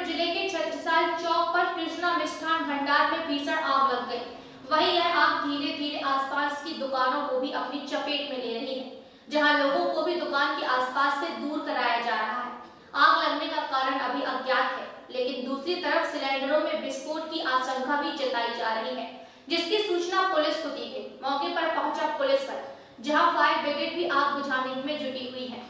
जिले के छत्रसाल चौक पर कृष्णा मिष्ठान भंडार में भीषण आग लग गई। वहीं यह आग धीरे धीरे आसपास की दुकानों को भी अपनी चपेट में ले रही है, जहां लोगों को भी दुकान के आसपास से दूर कराया जा रहा है। आग लगने का कारण अभी अज्ञात है, लेकिन दूसरी तरफ सिलेंडरों में विस्फोट की आशंका भी जताई जा रही है, जिसकी सूचना पुलिस को दी गई। मौके पर पहुंचा पुलिस बल, जहां फायर ब्रिगेड भी आग बुझाने में जुटी हुई है।